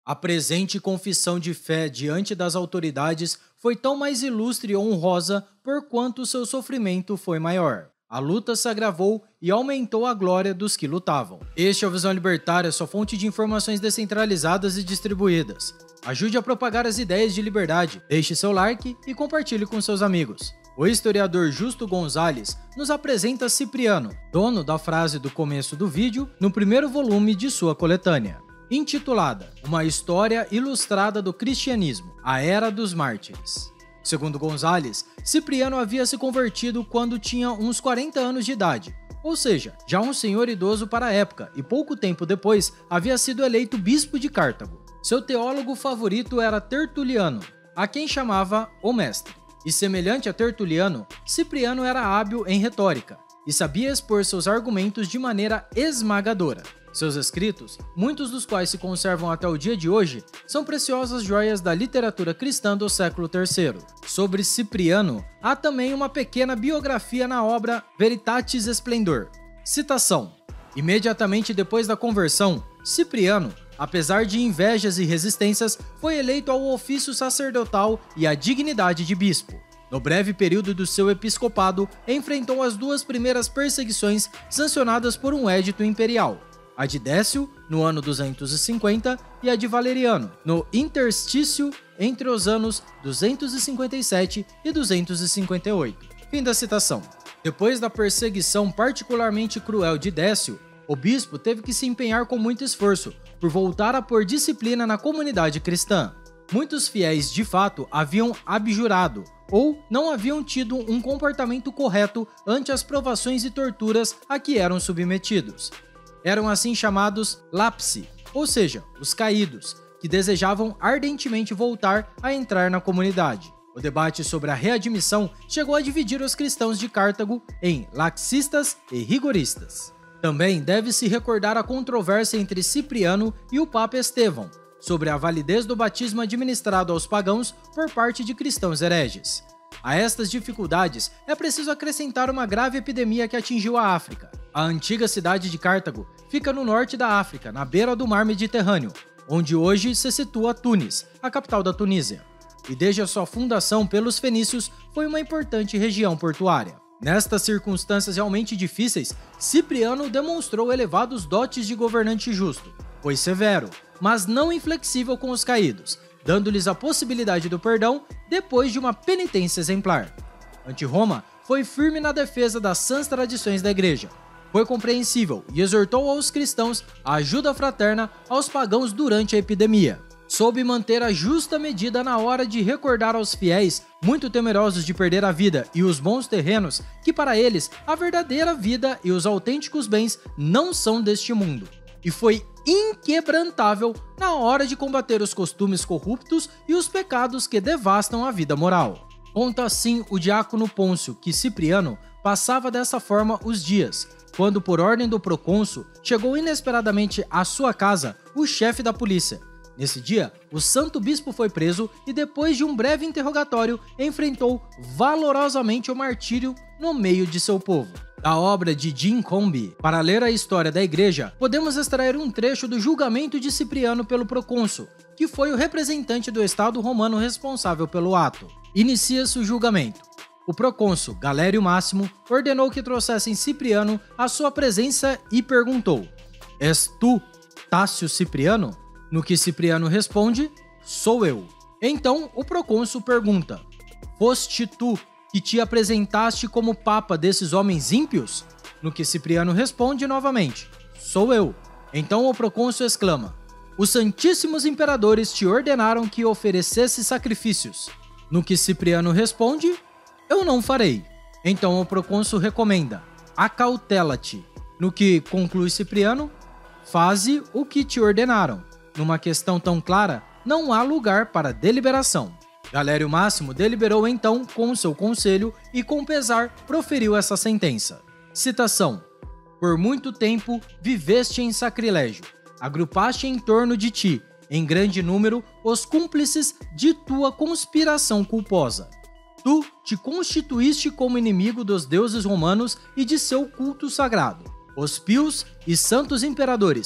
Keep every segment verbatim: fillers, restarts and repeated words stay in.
A presente confissão de fé diante das autoridades foi tão mais ilustre e honrosa porquanto seu sofrimento foi maior. A luta se agravou e aumentou a glória dos que lutavam. Este é o Visão Libertária, sua fonte de informações descentralizadas e distribuídas. Ajude a propagar as ideias de liberdade, deixe seu like e compartilhe com seus amigos. O historiador Justo Gonzalez nos apresenta Cipriano, dono da frase do começo do vídeo, no primeiro volume de sua coletânea, intitulada Uma História Ilustrada do Cristianismo, a Era dos Mártires. Segundo Gonzalez, Cipriano havia se convertido quando tinha uns quarenta anos de idade, ou seja, já um senhor idoso para a época, e pouco tempo depois havia sido eleito bispo de Cartago. Seu teólogo favorito era Tertuliano, a quem chamava o Mestre. E semelhante a Tertuliano, Cipriano era hábil em retórica e sabia expor seus argumentos de maneira esmagadora. Seus escritos, muitos dos quais se conservam até o dia de hoje, são preciosas joias da literatura cristã do século terceiro. Sobre Cipriano, há também uma pequena biografia na obra Veritatis Splendor. Citação: imediatamente depois da conversão, Cipriano, apesar de invejas e resistências, foi eleito ao ofício sacerdotal e à dignidade de bispo. No breve período do seu episcopado, enfrentou as duas primeiras perseguições sancionadas por um édito imperial, a de Décio, no ano duzentos e cinquenta, e a de Valeriano, no interstício entre os anos duzentos e cinquenta e sete e duzentos e cinquenta e oito. Fim da citação. Depois da perseguição particularmente cruel de Décio, o bispo teve que se empenhar com muito esforço por voltar a pôr disciplina na comunidade cristã. Muitos fiéis, de fato, haviam abjurado ou não haviam tido um comportamento correto ante as provações e torturas a que eram submetidos. Eram assim chamados lapsi, ou seja, os caídos, que desejavam ardentemente voltar a entrar na comunidade. O debate sobre a readmissão chegou a dividir os cristãos de Cartago em laxistas e rigoristas. Também deve-se recordar a controvérsia entre Cipriano e o Papa Estevão sobre a validez do batismo administrado aos pagãos por parte de cristãos hereges. A estas dificuldades é preciso acrescentar uma grave epidemia que atingiu a África. A antiga cidade de Cartago fica no norte da África, na beira do mar Mediterrâneo, onde hoje se situa Tunis, a capital da Tunísia. E desde a sua fundação pelos fenícios foi uma importante região portuária. Nestas circunstâncias realmente difíceis, Cipriano demonstrou elevados dotes de governante justo. Foi severo, mas não inflexível com os caídos, dando-lhes a possibilidade do perdão depois de uma penitência exemplar. Ante Roma, foi firme na defesa das sãs tradições da igreja. Foi compreensível e exortou aos cristãos a ajuda fraterna aos pagãos durante a epidemia. Soube manter a justa medida na hora de recordar aos fiéis, muito temerosos de perder a vida e os bons terrenos, que para eles a verdadeira vida e os autênticos bens não são deste mundo. E foi inquebrantável na hora de combater os costumes corruptos e os pecados que devastam a vida moral. Conta assim o diácono Pôncio que Cipriano passava dessa forma os dias, quando por ordem do procônsul chegou inesperadamente à sua casa o chefe da polícia. Nesse dia, o santo bispo foi preso e depois de um breve interrogatório enfrentou valorosamente o martírio no meio de seu povo. Da obra de Jim Combe, para ler a história da igreja, podemos extrair um trecho do julgamento de Cipriano pelo procônsul, que foi o representante do Estado romano responsável pelo ato. Inicia-se o julgamento. O procônsul Galério Máximo ordenou que trouxessem Cipriano à sua presença e perguntou: "És tu, Tácio Cipriano?" No que Cipriano responde: "Sou eu." Então o procônsul pergunta: "Foste tu que te apresentaste como papa desses homens ímpios?" No que Cipriano responde novamente: "Sou eu." Então o procônsul exclama: "Os santíssimos imperadores te ordenaram que oferecesse sacrifícios." No que Cipriano responde: "Eu não farei." Então o procônsul recomenda: "Acautela-te." No que conclui Cipriano: "Faze o que te ordenaram. Numa questão tão clara, não há lugar para deliberação." Galério Máximo deliberou então com o seu conselho e com pesar proferiu essa sentença. Citação: "Por muito tempo viveste em sacrilégio, agrupaste em torno de ti, em grande número, os cúmplices de tua conspiração culposa. Tu te constituíste como inimigo dos deuses romanos e de seu culto sagrado. Os pios e santos imperadores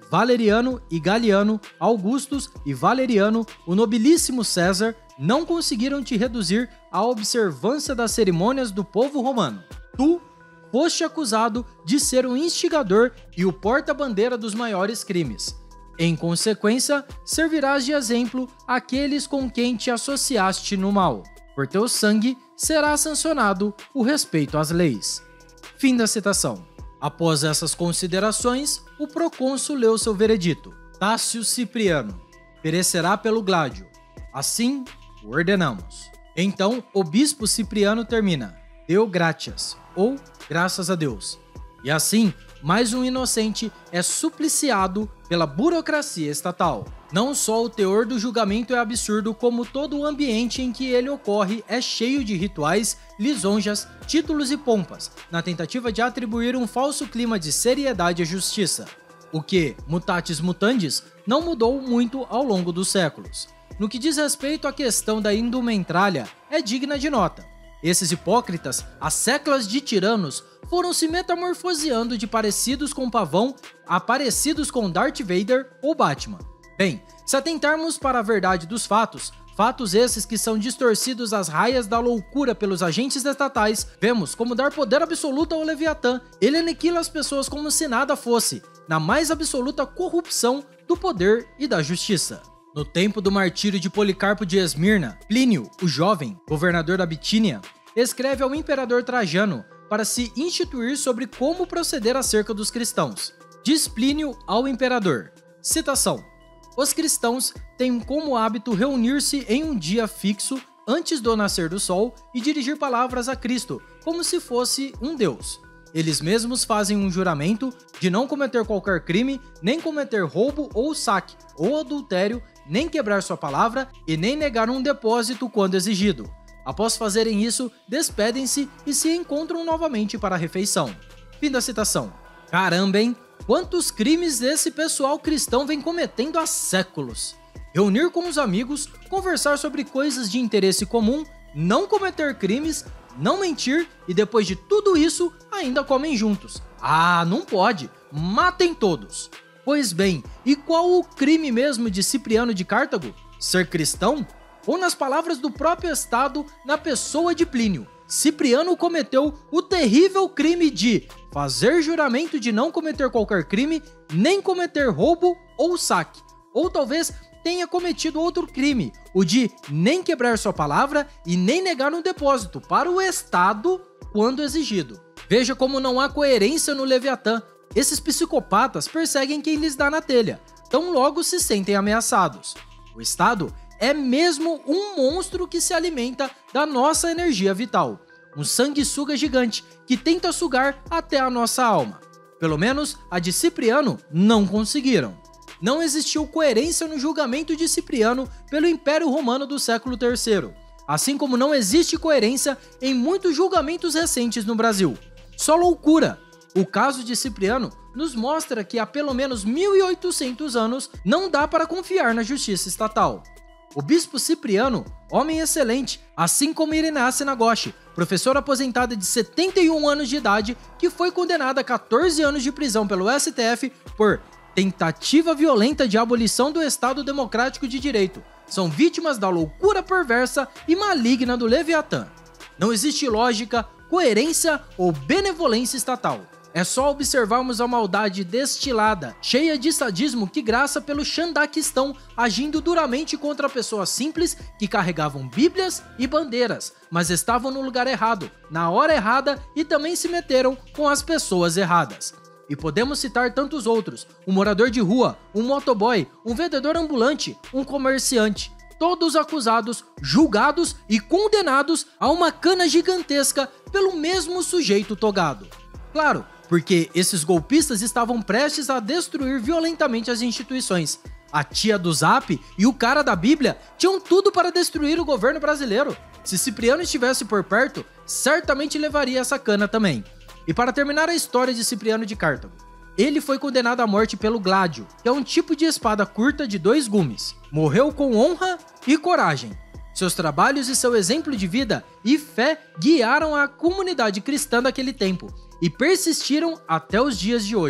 Valeriano e Galiano, Augustus e Valeriano, o nobilíssimo César, não conseguiram te reduzir à observância das cerimônias do povo romano. Tu foste acusado de ser o instigador e o porta-bandeira dos maiores crimes. Em consequência, servirás de exemplo àqueles com quem te associaste no mal. Por teu sangue será sancionado o respeito às leis. Fim da citação. Após essas considerações, o procônsul leu seu veredito. Tácio Cipriano perecerá pelo gládio. Assim o ordenamos. Então, o bispo Cipriano termina: Deu gratias, ou graças a Deus. E assim, mais um inocente é supliciado pela burocracia estatal. Não só o teor do julgamento é absurdo, como todo o ambiente em que ele ocorre é cheio de rituais, lisonjas, títulos e pompas, na tentativa de atribuir um falso clima de seriedade à justiça. O que, mutatis mutandis, não mudou muito ao longo dos séculos. No que diz respeito à questão da indumentária, é digna de nota. Esses hipócritas, as séculas de tiranos, foram se metamorfoseando de parecidos com Pavão a parecidos com Darth Vader ou Batman. Bem, se atentarmos para a verdade dos fatos, fatos esses que são distorcidos às raias da loucura pelos agentes estatais, vemos como dar poder absoluto ao Leviatã, ele aniquila as pessoas como se nada fosse, na mais absoluta corrupção do poder e da justiça. No tempo do martírio de Policarpo de Esmirna, Plínio, o jovem, governador da Bitínia, escreve ao imperador Trajano para se instituir sobre como proceder acerca dos cristãos. Diz Plínio ao imperador, citação: Os cristãos têm como hábito reunir-se em um dia fixo antes do nascer do sol e dirigir palavras a Cristo, como se fosse um Deus. Eles mesmos fazem um juramento de não cometer qualquer crime, nem cometer roubo ou saque, ou adultério, nem quebrar sua palavra e nem negar um depósito quando exigido. Após fazerem isso, despedem-se e se encontram novamente para a refeição. Fim da citação. Caramba, hein? Quantos crimes esse pessoal cristão vem cometendo há séculos? Reunir com os amigos, conversar sobre coisas de interesse comum, não cometer crimes, não mentir e depois de tudo isso ainda comem juntos. Ah, não pode! Matem todos! Pois bem, e qual o crime mesmo de Cipriano de Cartago? Ser cristão? Ou nas palavras do próprio Estado, na pessoa de Plínio, Cipriano cometeu o terrível crime de fazer juramento de não cometer qualquer crime, nem cometer roubo ou saque. Ou talvez tenha cometido outro crime, o de nem quebrar sua palavra e nem negar um depósito para o Estado quando exigido. Veja como não há coerência no Leviatã. Esses psicopatas perseguem quem lhes dá na telha, tão logo se sentem ameaçados. O Estado é mesmo um monstro que se alimenta da nossa energia vital. Um sanguessuga gigante que tenta sugar até a nossa alma. Pelo menos a de Cipriano não conseguiram. Não existiu coerência no julgamento de Cipriano pelo Império Romano do século terceiro, assim como não existe coerência em muitos julgamentos recentes no Brasil. Só loucura! O caso de Cipriano nos mostra que há pelo menos mil e oitocentos anos não dá para confiar na justiça estatal. O bispo Cipriano, homem excelente, assim como Irenae Senagoshi, professora aposentada de setenta e um anos de idade, que foi condenada a quatorze anos de prisão pelo S T F por tentativa violenta de abolição do Estado Democrático de Direito, são vítimas da loucura perversa e maligna do Leviatã. Não existe lógica, coerência ou benevolência estatal. É só observarmos a maldade destilada, cheia de sadismo que graça pelo Xandaquistão, agindo duramente contra pessoas simples que carregavam bíblias e bandeiras, mas estavam no lugar errado, na hora errada e também se meteram com as pessoas erradas. E podemos citar tantos outros, um morador de rua, um motoboy, um vendedor ambulante, um comerciante, todos acusados, julgados e condenados a uma cana gigantesca pelo mesmo sujeito togado. Claro, porque esses golpistas estavam prestes a destruir violentamente as instituições. A tia do Zap e o cara da Bíblia tinham tudo para destruir o governo brasileiro. Se Cipriano estivesse por perto, certamente levaria essa cana também. E para terminar a história de Cipriano de Cartago, ele foi condenado à morte pelo gládio, que é um tipo de espada curta de dois gumes. Morreu com honra e coragem. Seus trabalhos e seu exemplo de vida e fé guiaram a comunidade cristã daquele tempo e persistiram até os dias de hoje.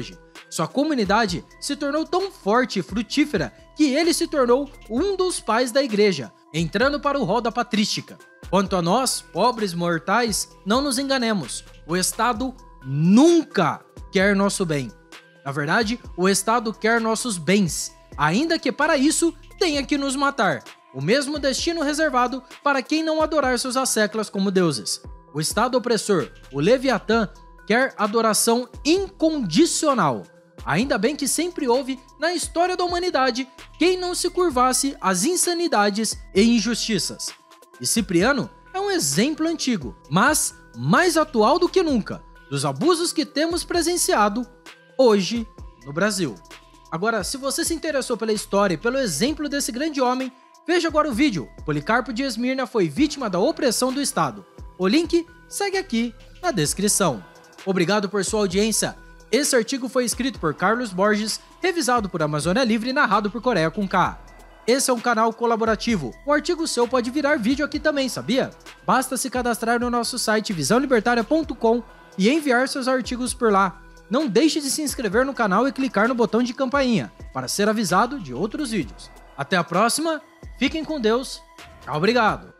Sua comunidade se tornou tão forte e frutífera que ele se tornou um dos pais da igreja, entrando para o rol da patrística. Quanto a nós, pobres mortais, não nos enganemos, o Estado nunca quer nosso bem. Na verdade, o Estado quer nossos bens, ainda que para isso tenha que nos matar. O mesmo destino reservado para quem não adorar seus asseclas como deuses. O Estado opressor, o Leviatã, quer adoração incondicional. Ainda bem que sempre houve na história da humanidade quem não se curvasse às insanidades e injustiças. E Cipriano é um exemplo antigo, mas mais atual do que nunca, dos abusos que temos presenciado hoje no Brasil. Agora, se você se interessou pela história e pelo exemplo desse grande homem, veja agora o vídeo. Policarpo de Esmirna foi vítima da opressão do Estado. O link segue aqui na descrição. Obrigado por sua audiência. Esse artigo foi escrito por Carlos Borges, revisado por Amazônia Livre e narrado por Coreia com K. Esse é um canal colaborativo. Um artigo seu pode virar vídeo aqui também, sabia? Basta se cadastrar no nosso site visão libertária ponto com e enviar seus artigos por lá. Não deixe de se inscrever no canal e clicar no botão de campainha para ser avisado de outros vídeos. Até a próxima, fiquem com Deus, tchau, obrigado!